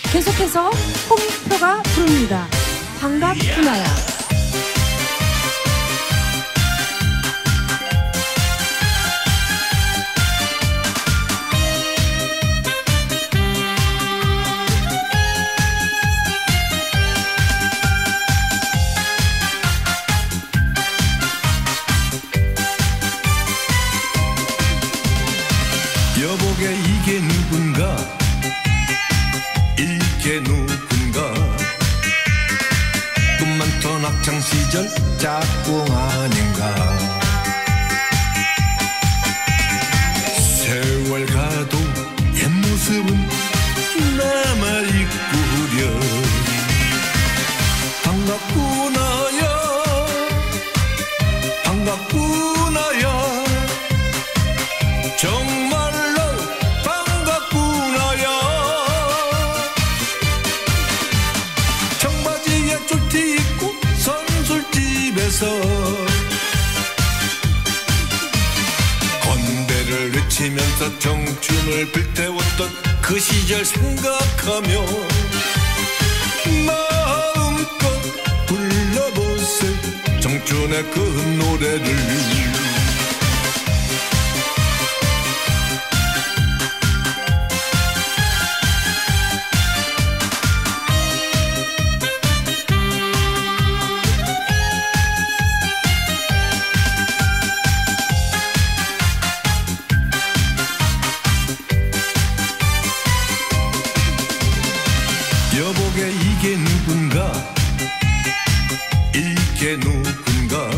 계속해서 홍표가 부릅니다. 반갑구나야. 여보게 이게 누군가 이게 누군가 꿈 많던 학창시절 짝꿍 아닌가 세월 가도 옛 모습은 남아있구려 반갑구나야 반갑구나야 정말로 반갑구나야 청바지에 쫄티 입고 선술집에서 건배를 외치면서 청춘을 불태웠던 그 시절 생각하며 마음껏 불러보세 청춘의 그 노래를 여보게 이게 누군가 이게 누군가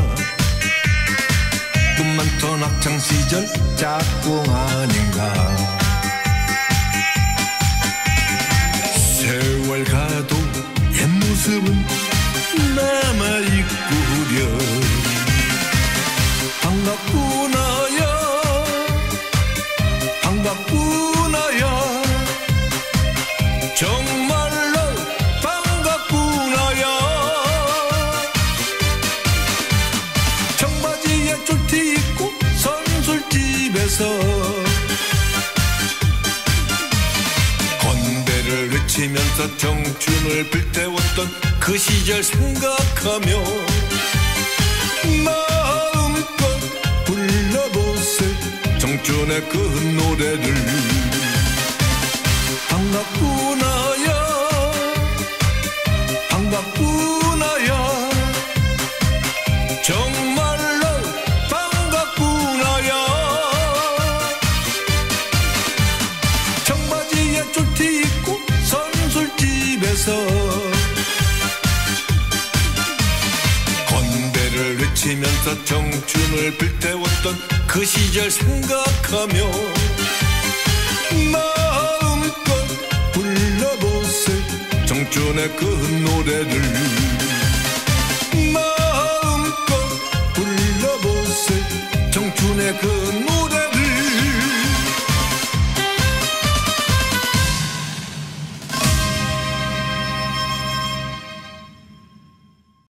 꿈 많던 학창시절 짝꿍 아닌가 세월 가도 옛 모습은 남아있구려 반갑구나야 반갑구나야 정말로 반갑구나야 청바지에 쫄티 입고 선술집에서 건배를 외치면서 청춘을 불태웠던 그 시절 생각하며 마음껏 불러보세 청춘의 그 노래를 반갑구나야 반갑구나야 정말로 반갑구나야 청바지에 쫄티 입고 선술집에서 건배를 외치면서 청춘을 불태웠던 그 시절 생각하며 마음껏 불러보세 청춘의 그 노래를 마음껏 불러보세 청춘의 그 노래를